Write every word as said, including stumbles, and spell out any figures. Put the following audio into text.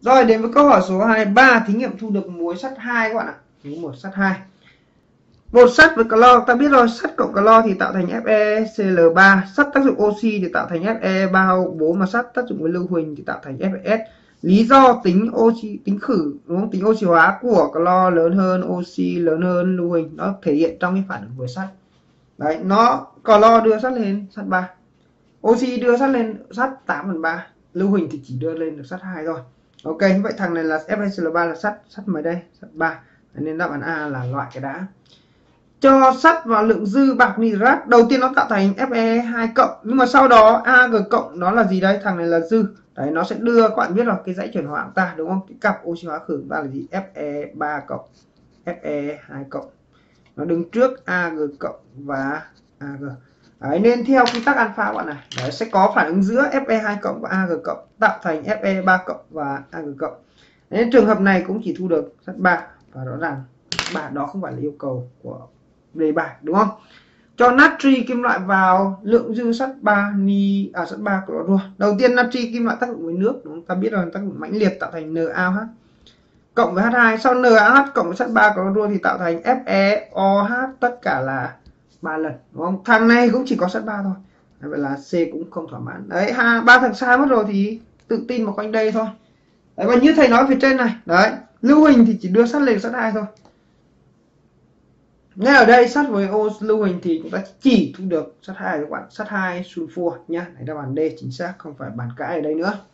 Rồi đến với câu hỏi số hai mươi ba, thí nghiệm thu được muối sắt hai các bạn ạ. Muối một sắt hai. Bột sắt với clo ta biết rồi, sắt cộng clo thì tạo thành FeCl ba, sắt tác dụng oxy thì tạo thành Fe ba O bốn, mà sắt tác dụng với lưu huỳnh thì tạo thành Fe. Lý do tính oxy tính khử đúng không? Tính oxy hóa của clo lớn hơn oxy lớn hơn lưu huỳnh, nó thể hiện trong cái phản ứng với sắt. Đấy, nó clo đưa sắt lên sắt ba. Oxy đưa sắt lên sắt tám phần ba, lưu huỳnh thì chỉ đưa lên được sắt hai thôi. Ok, như vậy thằng này là FeCl ba là sắt, sắt mấy đây? Sắt ba. Nên đáp án A là loại cái đã. Cho sắt vào lượng dư bạc nitrat, đầu tiên nó tạo thành Fe hai cộng, nhưng mà sau đó Ag cộng nó là gì đây? Thằng này là dư. Đấy, nó sẽ đưa, các bạn biết rồi, cái dãy chuyển hóa của ta đúng không? Cái cặp oxy hóa khử của ta là gì? Fe ba cộng, Fe hai cộng. Nó đứng trước Ag cộng và Ag. Đấy, nên theo quy tắc alpha các bạn này, đấy, sẽ có phản ứng giữa Fe hai cộng và Ag cộng tạo thành Fe ba cộng và Ag cộng. Nên trường hợp này cũng chỉ thu được sắt ba, và rõ ràng ba đó không phải là yêu cầu của đề bài đúng không? Cho natri kim loại vào lượng dư sắt ba ni à sắt ba clorua. Đầu tiên natri kim loại tác dụng với nước đúng không? Ta biết rồi, tác dụng mãnh liệt tạo thành NaOH cộng với H hai, sau NaOH cộng với sắt ba clorua thì tạo thành FeOH, tất cả là ba lần đúng không? Thằng này cũng chỉ có sắt ba thôi. Vậy là C cũng không thỏa mãn. Đấy, ba thằng sai mất rồi thì tự tin vào quanh đây thôi. Đấy, và như thầy nói phía trên này, đấy, lưu huỳnh thì chỉ đưa sắt lên sắt hai thôi. Ngay ở đây sắt với ô lưu huỳnh thì chúng ta chỉ thu được sắt hai các bạn, sắt hai sulfur nhá. Đấy, đáp án D chính xác, không phải bàn cãi ở đây nữa.